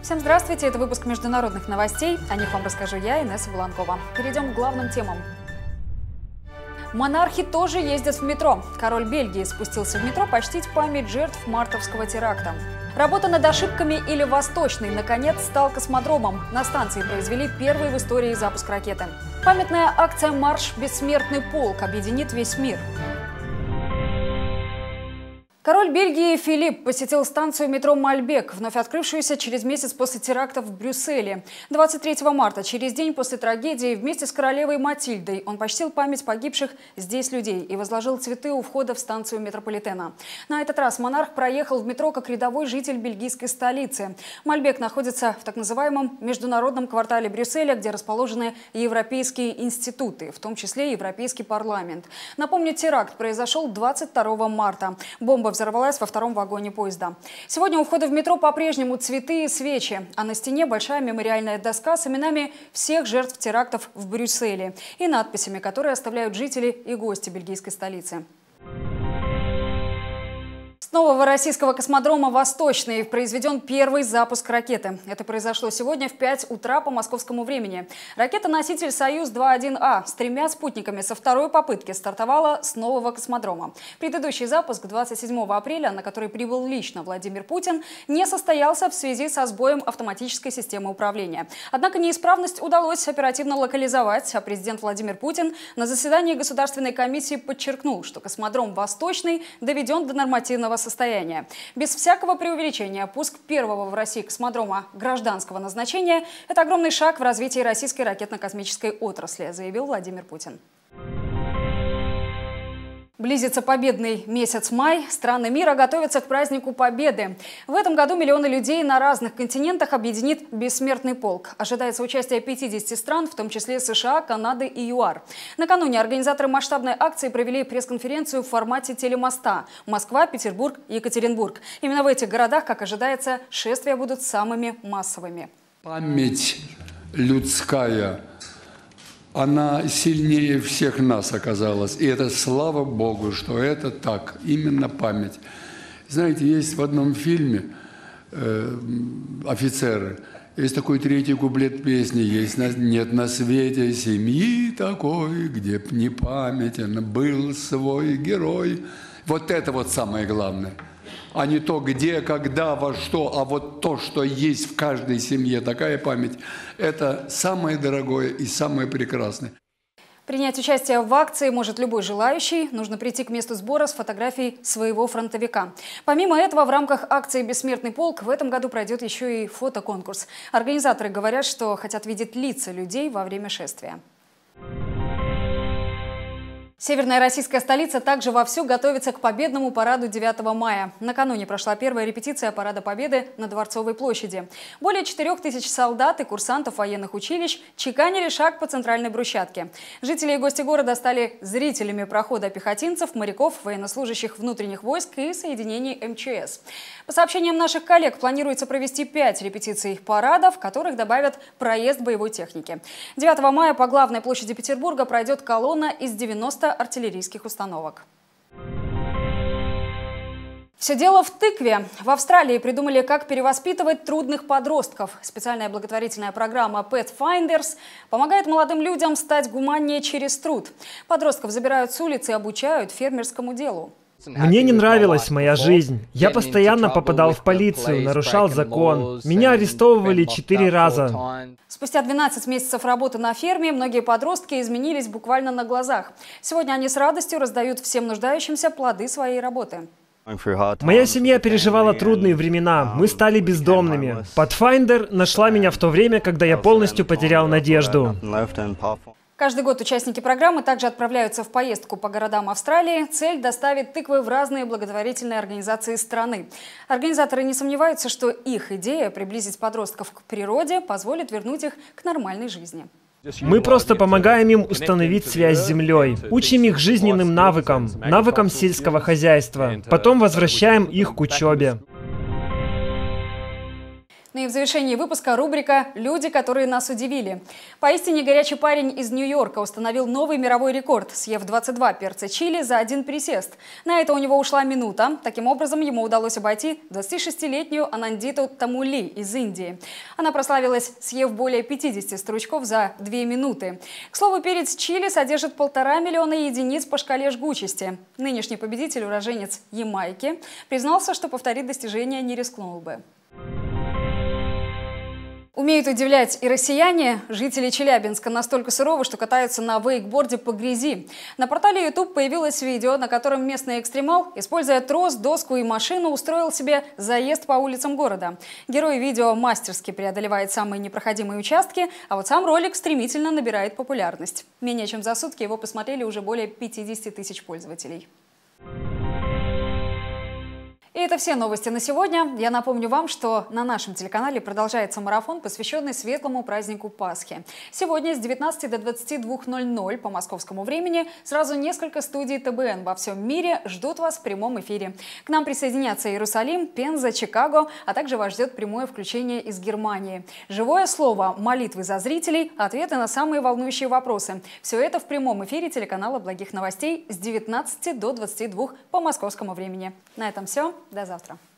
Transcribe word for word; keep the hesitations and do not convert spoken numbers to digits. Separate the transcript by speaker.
Speaker 1: Всем здравствуйте, это выпуск международных новостей. О них вам расскажу я, Инесса Бланкова. Перейдем к главным темам. Монархи тоже ездят в метро. Король Бельгии спустился в метро почтить память жертв мартовского теракта. Работа над ошибками или Восточный, наконец, стал космодромом. На станции произвели первый в истории запуск ракеты. Памятная акция «Марш. Бессмертный полк» объединит весь мир. Король Бельгии Филипп посетил станцию метро Мальбек, вновь открывшуюся через месяц после теракта в Брюсселе. двадцать третьего марта, через день после трагедии, вместе с королевой Матильдой он почтил память погибших здесь людей и возложил цветы у входа в станцию метрополитена. На этот раз монарх проехал в метро как рядовой житель бельгийской столицы. Мальбек находится в так называемом международном квартале Брюсселя, где расположены европейские институты, в том числе Европейский парламент. Напомню, теракт произошел двадцать второго марта. Бомба взорвалась во втором вагоне поезда. Сегодня у входа в метро по-прежнему цветы и свечи, а на стене большая мемориальная доска с именами всех жертв терактов в Брюсселе и надписями, которые оставляют жители и гости бельгийской столицы. С нового российского космодрома «Восточный» произведен первый запуск ракеты. Это произошло сегодня в пять утра по московскому времени. Ракета-носитель «Союз два один А» с тремя спутниками со второй попытки стартовала с нового космодрома. Предыдущий запуск двадцать седьмого апреля, на который прибыл лично Владимир Путин, не состоялся в связи со сбоем автоматической системы управления. Однако неисправность удалось оперативно локализовать, а президент Владимир Путин на заседании Государственной комиссии подчеркнул, что космодром «Восточный» доведен до нормативного состояния. Без всякого преувеличения, пуск первого в России космодрома гражданского назначения – это огромный шаг в развитии российской ракетно-космической отрасли, заявил Владимир Путин. Близится победный месяц май. Страны мира готовятся к празднику Победы. В этом году миллионы людей на разных континентах объединит Бессмертный полк. Ожидается участие пятидесяти стран, в том числе США, Канады и ЮАР. Накануне организаторы масштабной акции провели пресс-конференцию в формате телемоста. Москва, Петербург, Екатеринбург. Именно в этих городах, как ожидается, шествия будут самыми массовыми.
Speaker 2: Память людская, она сильнее всех нас оказалась. И это слава Богу, что это так, именно память. Знаете, есть в одном фильме э, «Офицеры», есть такой третий куплет песни, есть «Нет на свете семьи такой, где б не памятен был свой герой». Вот это вот самое главное. А не то, где, когда, во что, а вот то, что есть в каждой семье, такая память, это самое дорогое и самое прекрасное.
Speaker 1: Принять участие в акции может любой желающий. Нужно прийти к месту сбора с фотографией своего фронтовика. Помимо этого, в рамках акции «Бессмертный полк» в этом году пройдет еще и фотоконкурс. Организаторы говорят, что хотят видеть лица людей во время шествия. Северная российская столица также вовсю готовится к победному параду девятого мая. Накануне прошла первая репетиция парада Победы на Дворцовой площади. Более четырёх тысяч солдат и курсантов военных училищ чеканили шаг по центральной брусчатке. Жители и гости города стали зрителями прохода пехотинцев, моряков, военнослужащих внутренних войск и соединений эм че эс. По сообщениям наших коллег, планируется провести пять репетиций парада, в которых добавят проезд боевой техники. девятого мая по главной площади Петербурга пройдет колонна из девяноста артиллерийских установок. Все дело в тыкве. В Австралии придумали, как перевоспитывать трудных подростков. Специальная благотворительная программа Pathfinders помогает молодым людям стать гуманнее через труд. Подростков забирают с улицы и обучают фермерскому делу.
Speaker 3: Мне не нравилась моя жизнь. Я постоянно попадал в полицию, нарушал закон. Меня арестовывали четыре раза.
Speaker 1: Спустя двенадцать месяцев работы на ферме многие подростки изменились буквально на глазах. Сегодня они с радостью раздают всем нуждающимся плоды своей работы.
Speaker 3: Моя семья переживала трудные времена. Мы стали бездомными. Pathfinder нашла меня в то время, когда я полностью потерял надежду.
Speaker 1: Каждый год участники программы также отправляются в поездку по городам Австралии. Цель – доставить тыквы в разные благотворительные организации страны. Организаторы не сомневаются, что их идея приблизить подростков к природе позволит вернуть их к нормальной жизни.
Speaker 3: Мы просто помогаем им установить связь с землей, учим их жизненным навыкам, навыкам сельского хозяйства, потом возвращаем их к учебе.
Speaker 1: Ну и в завершении выпуска рубрика «Люди, которые нас удивили». Поистине горячий парень из Нью-Йорка установил новый мировой рекорд, съев двадцать два перца чили за один присест. На это у него ушла минута. Таким образом, ему удалось обойти двадцатишестилетнюю Анандиту Тамули из Индии. Она прославилась, съев более пятидесяти стручков за две минуты. К слову, перец чили содержит полтора миллиона единиц по шкале жгучести. Нынешний победитель, уроженец Ямайки, признался, что повторить достижение не рискнул бы. Умеют удивлять и россияне. Жители Челябинска настолько суровы, что катаются на вейкборде по грязи. На портале YouTube появилось видео, на котором местный экстремал, используя трос, доску и машину, устроил себе заезд по улицам города. Герой видео мастерски преодолевает самые непроходимые участки, а вот сам ролик стремительно набирает популярность. Менее чем за сутки его посмотрели уже более пятидесяти тысяч пользователей. И это все новости на сегодня. Я напомню вам, что на нашем телеканале продолжается марафон, посвященный светлому празднику Пасхи. Сегодня с девятнадцати до двадцати двух ноль-ноль по московскому времени сразу несколько студий тэ бэ эн во всем мире ждут вас в прямом эфире. К нам присоединятся Иерусалим, Пенза, Чикаго, а также вас ждет прямое включение из Германии. Живое слово, молитвы за зрителей, ответы на самые волнующие вопросы. Все это в прямом эфире телеканала «Благих новостей» с девятнадцати до двадцати двух по московскому времени. На этом все. До завтра.